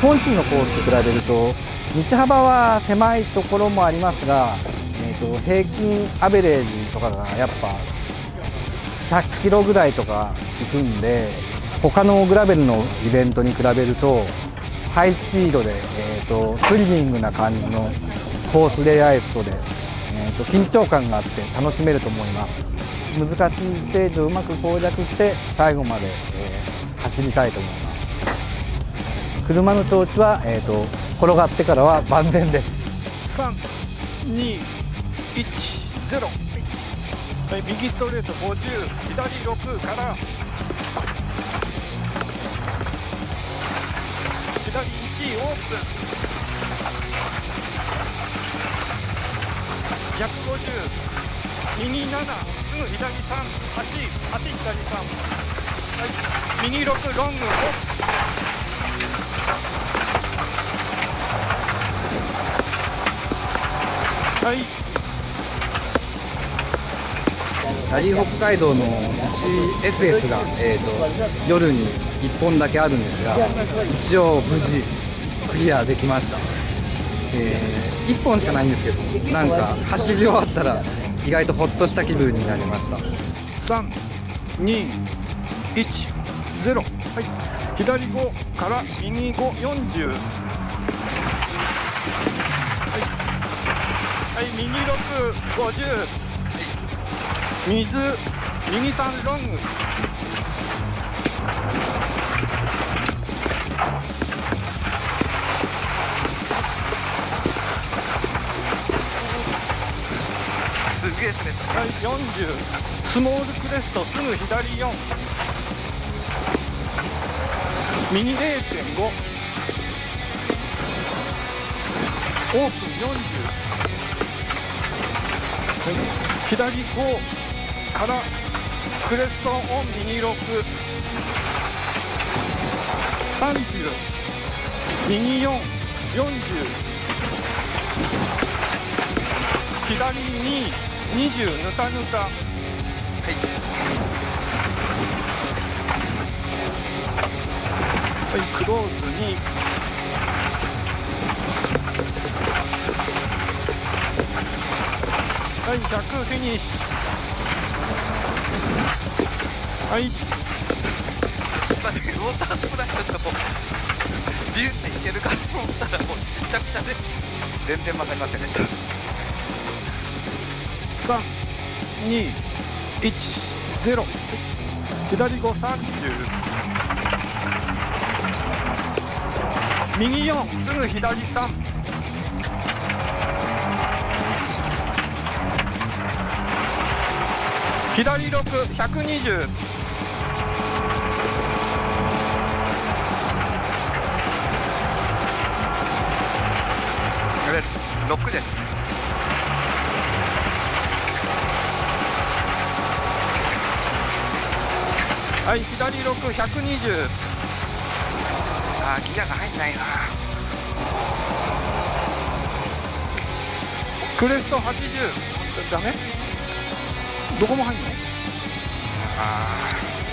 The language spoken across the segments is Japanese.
本州のコースと比べると道幅は狭いところもありますが、平均アベレージとかがやっぱ100キロぐらいとかいくんで、他のグラベルのイベントに比べるとハイスピードで、スリリングな感じのコースレイアウトで、緊張感があって楽しめると思います。難しいステージをうまく攻略して最後まで、走りたいと思います。車の調子は、転がってからは万全です。 3、2、1、0。はい、右ストレート50、左6から。左1オープン。150、右7、すぐ左3、8左3。はい、右6ロング5。はい、 ラリー北海道の 1SS が、夜に1本だけあるんですが、一応無事クリアできました。1本しかないんですけど、なんか走り終わったら意外とほっとした気分になりました。 3、2、1、0。はい、左5から右5、40。はい、右6、50。右3ロング。すげえ滑った。はい、40。スモールクレストすぐ左4。右 0.5。オープン40。左5からクレストオン右6、30、右4、40、左2、20、ぬたぬた。はい、クローズ2。はい、100フィニッシュ。はい。ウォータースプラッシュとこうビューっていけるかと思ったらもうめちゃくちゃで全然曲がりませんでした。3、2、1、0。左5、30。右4、すぐ左3。左6、120。6です。はい、左6、120。あー、ギアが入んないな。クレスト80。ダメ？どこも入んの？あ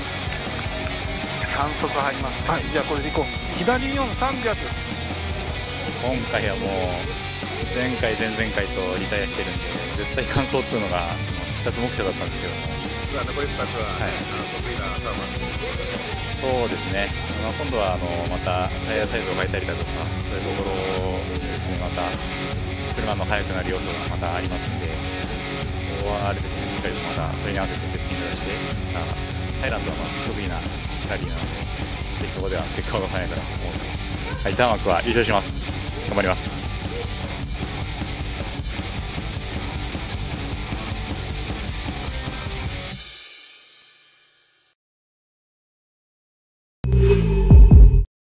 あ、3速入ります。はい、じゃあこれでいこう。左4、300。 今回はもう前回前々回とリタイアしてるんで、絶対完走っていうのが2つ目標だったんですけども、 残り2つは、はい、得意なターンそうですね、今度はまたタイヤサイズを変えたりだとか、そういうところですね、また車の速くなる要素がまたありますんで、そこはあれですね、しっかりとまたそれに合わせてセッティングをして、ハイランドは得意なラリーなので、ぜひそこでは結果を出さないかなと思います。はい、ターン枠は優勝します。頑張ります。